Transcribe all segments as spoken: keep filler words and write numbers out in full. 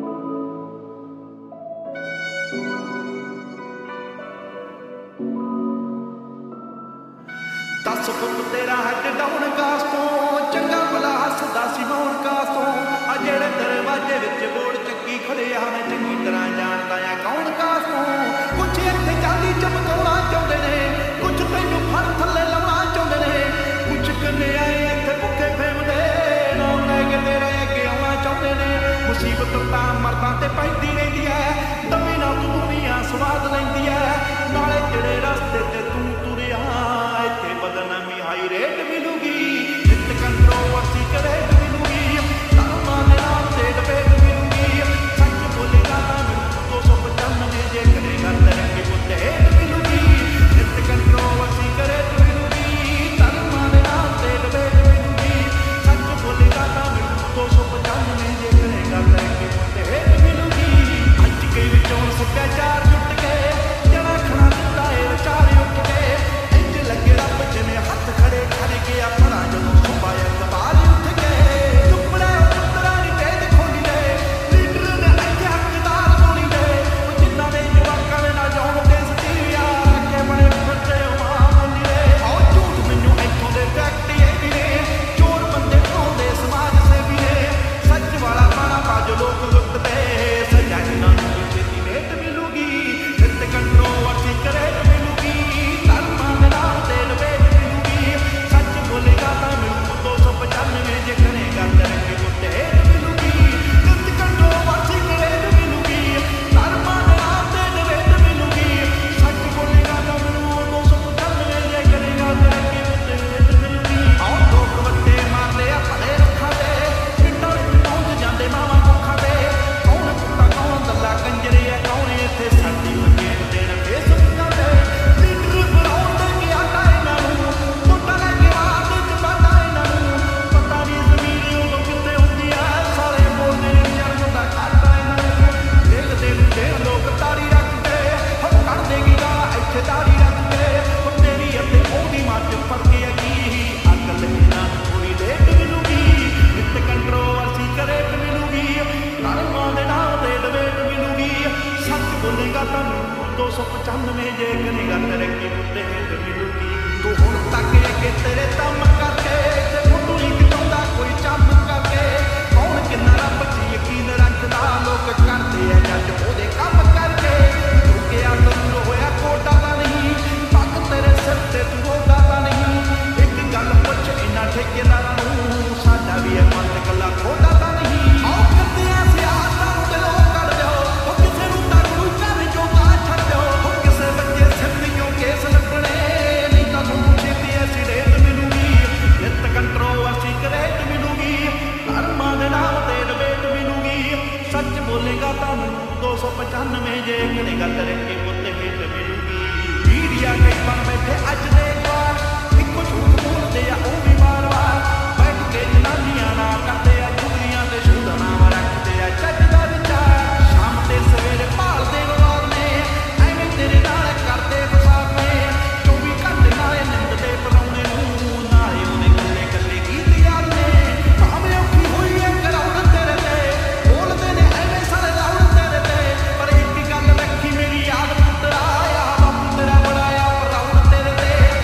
दस फुट तेरा had down कास तो चंगा भला हसदा सी मौन कास तो आ जेड़े दरवाजे विच बोड़ चक्की खड़े आ मैं चंगी तरह जानदा आ कौन कास तो कुछ इत्थे चांदी चमकाउणा चाहुंदे ने कुछ तैनूं फड़ थल्ले लाउणा चाहुंदे ने कुछ कन्ने आए इत्थे भुखे फेमदे नाम लै के तेरे अगे आउणा चाहुंदे ने मुसीबत तां मरदां ते पैंदी रहिंदी ऐ दमे नाल तूं दुनिया स्वाद लैंदी ऐ नाले जेड़े रस्ते ते तूं तुरिया इत्थे बदनामी हाई रेट मिलूगी नित कंट्रोवर्सी करेट मिलूगी धर्मां दे नाम ते डिबेट मिलूगी सच बोलेगा तां मिलू दो सौ पचानवे जे करेगा तरक्की पुत्ते हेट मिलूगी नित कंट्रोवर्सी करेट मिलूगी धर्मां दे नाम ते डिबेट मिलूगी सच बोलेगा तां मिलू दो सौ पचानवे जे करेगा तरक्की पुत्ते हेट मिलूगी अज कई विचों सभ्याचार जुट के जड़ा खड़ा दिता है विचार उठ के इंज लगे रब जिवें हथ खड़े कर गया भला जदों सुबह अखबार उठ के चुपड़े पुत्तरा दी तेज खोली दे लीडर ने अगे हकदार बोली दे जिन्ना दे जवाकां दे ना जाउण ते सतीया रखे बड़े फटे मां बोली दे आओ झूठ मैनू इत्थों दे फैक्ट ये भी ने चोर बंदे ढोंदे समाज सेवी ने सच वाला बाणा बाज लोग लुटदे सजा इन्हां नूं छेती वेट मिलूगी नित कंट्रोवर्सी करेट मिलूगी धर्मां दे नाम ते डिबेट मिलूगी सच बोलेगा तां मिलू दो सौ पचानवे जे करेगा तरक्की पुत्ते हेट मिलूगी नित कंट्रोवर्सी करेट मिलूगी धर्मां दे नाम ते डिबेट मिलूगी सच बोलेगा तां मिलू दो सौ पचानवे जे करेगा तरक्की पुत्ते हेट मिलूगी आओ लोक वट्टे मारदे आ भले रुखां दे पिंडां विच पहुंच जांदे मावां मुखां दे कौन कुत्ता कौन दल्ला कंजरे आ कौन इत्थे साडी गेम देण फेसबुकां ते लीडर बनाउंदे कि आटा इन्हां नूं वोटां लै के आद च बाटा इन्हां नूं पता नहीं ज़मीन उदों कित्थे हुंदी आ सारे बोलदे ने जन्म दा घाटा इन्हां नूं देखदे नूं देण लोक तारी रखदे हो कढदे की गालां इत्थे तारी रखदे हो तेरी अते ओहदी मੱਝ फर्क हैगी अकल इन्हां नूं थोड़ी लेट मिलूगी नित कंट्रोवर्सी करेट मिलूगी धर्मां दे नाम ते डिबेट मिलूगी सच बोलेगा तां दो सौ पचानवे जे करेगा तरक्की पुत्ते हेट मिलूगी तू हुण तक अगे तेरे दम करके ते फुटू नहीं खिचाउंदा कोई चम करके कौन किन्ना रब च यकीन रखदा लोक करदे आ जज ओहदे कम करके झुकिया जरूर होया कोटा दा नहीं पग तेरे सिर ते तू रोदा दा नहीं एक गल पुछ इन्हां ठेकेदारां नूं साडा भी है मन कल्ला खोटा दा नहीं आओ करदियां सियासतां नूं दिलों कढ दिओ ओ किसे नूं तां गुरू घर चों ना छड्ड दिओ ओ किसे बच्चे सिर क्यों केस लगणे नहीं तां तुहानूं छेती ऐसी रेत मिलूगी नित कंट्रोवर्सी करेट मिलूगी धर्मां दे नाम ते डिबेट मिलूगी सच बोलेगा तां दो सौ पचानवे जे करेगा तरक्की पुत्ते हेट मिलूगी मीडिया कई बन बैठे अज दे अखबार इक्को झूठ बोलदे आ ओ भी वार वार बैठ के जनानियां ना करदे आ चुगलियां ते शुद्ध नाम रखदे आ जज दा विचार शाम ते सवेरे भालदे विवाद ने एवें तेरे नाल करदे फसाद ने चौबी घंटे नाले निंददे पराउने नूं नाले ओहदे कल्ले कल्ले गीत याद ने भावें औखी होई ऐ कराउण तेरे ते बोलदे ने एवें सारे लाउण तेरे ते पर एक गल रखी मेरी याद पुत्तरा आ बापू तेरा बड़ा आ प्राउड तेरे ते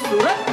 सूरत